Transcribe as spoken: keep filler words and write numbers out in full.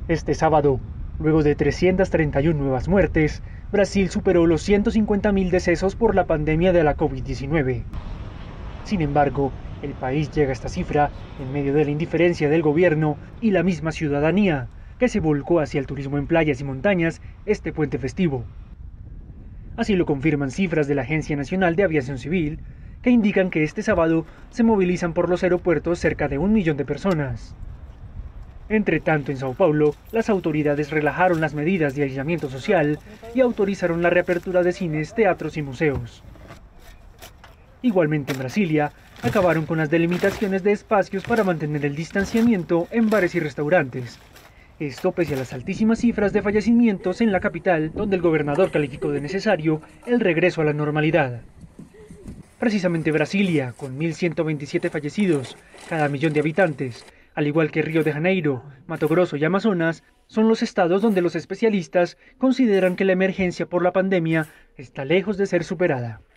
Este sábado, luego de trescientas treinta y una nuevas muertes, Brasil superó los ciento cincuenta mil decesos por la pandemia de la COVID diecinueve. Sin embargo, el país llega a esta cifra en medio de la indiferencia del gobierno y la misma ciudadanía, que se volcó hacia el turismo en playas y montañas este puente festivo. Así lo confirman cifras de la Agencia Nacional de Aviación Civil, que indican que este sábado se movilizan por los aeropuertos cerca de un millón de personas. Entre tanto, en Sao Paulo, las autoridades relajaron las medidas de aislamiento social y autorizaron la reapertura de cines, teatros y museos. Igualmente en Brasilia, acabaron con las delimitaciones de espacios para mantener el distanciamiento en bares y restaurantes. Esto pese a las altísimas cifras de fallecimientos en la capital, donde el gobernador calificó de necesario el regreso a la normalidad. Precisamente Brasilia, con mil ciento veintisiete fallecidos cada millón de habitantes, al igual que Río de Janeiro, Mato Grosso y Amazonas, son los estados donde los especialistas consideran que la emergencia por la pandemia está lejos de ser superada.